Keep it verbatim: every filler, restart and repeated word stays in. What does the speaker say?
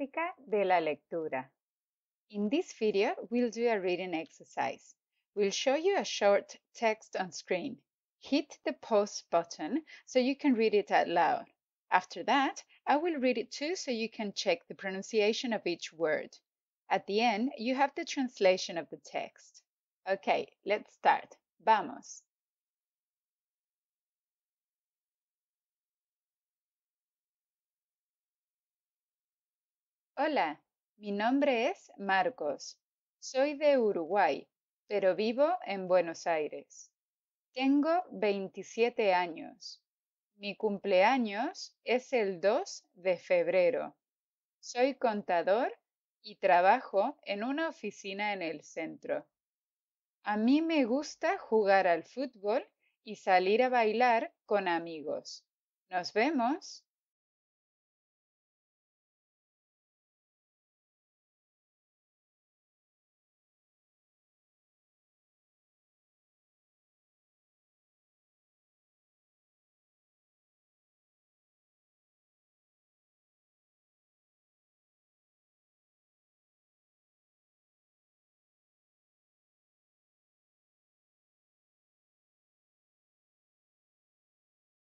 práctica de la lectura. In this video, we'll do a reading exercise. We'll show you a short text on screen. Hit the pause button so you can read it out loud. After that, I will read it too so you can check the pronunciation of each word. At the end, you have the translation of the text. Okay, let's start. Vamos. Hola, mi nombre es Marcos. Soy de Uruguay, pero vivo en Buenos Aires. Tengo veintisiete años. Mi cumpleaños es el dos de febrero. Soy contador y trabajo en una oficina en el centro. A mí me gusta jugar al fútbol y salir a bailar con amigos. Nos vemos.